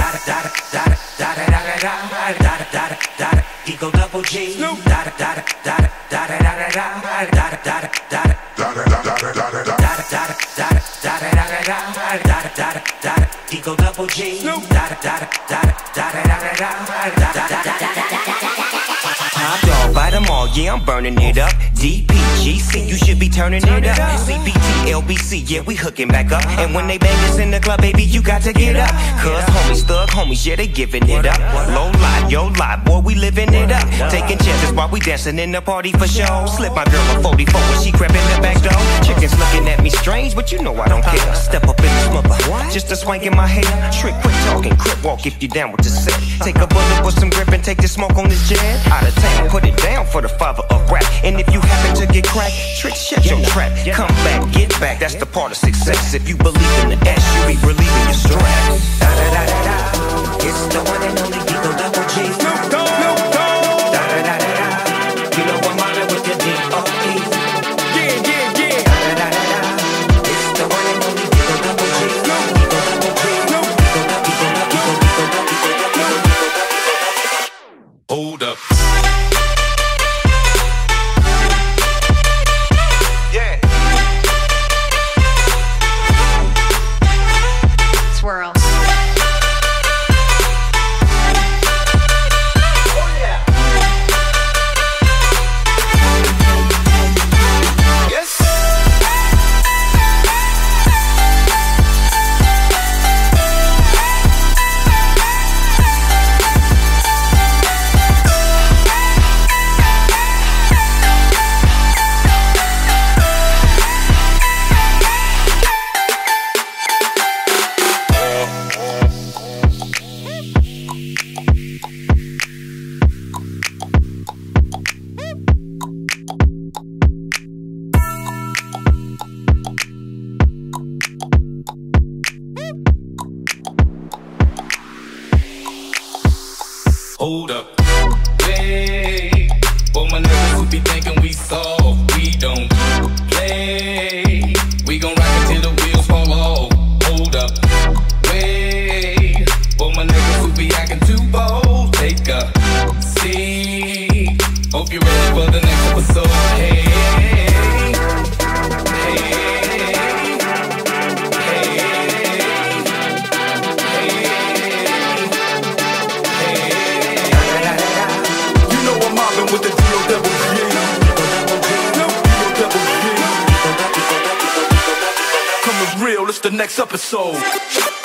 Eagle Double G. Eagle Double G. Top dog, bite them all, yeah, I'm burning it up. DPGC, you should be turning it up. CBT, LBC, yeah, we hooking back up. And when they bang us in the club, baby, you got to get up. Cause homies, thug homies, yeah, they giving it up. Low lie, yo lie, boy, we living it up. Taking chances while we dancing in the party for show. Slip my girl a 44 when she crept in the back door. Chickens looking at me strange, but you know I don't care. Step up in the smother, just a swank in my hair. Trick, quick talking, crip walk if you down with the set. Take a bullet with some grip and take the smoke on this jet. Out of town, put it down for the father of rap. And if you happen to get cracked, trick, shut your trap. Come back, get back, that's the part of success. If you believe in the S, you be relieving your stress. It's the one and only Eagle Double G. You know I'm mobbing with the D.O.E. It's the one and only Eagle Double G. Hold up. Swirl. Hold up. Hey, for my niggas who be thinking we soft, we don't play. We gon' rock until the wheels fall off. Hold up. Wait, for my niggas who be acting too bold, take a seat. Hope you're ready for the next episode. Hey, with the D.O.E. Coming real, it's the next episode.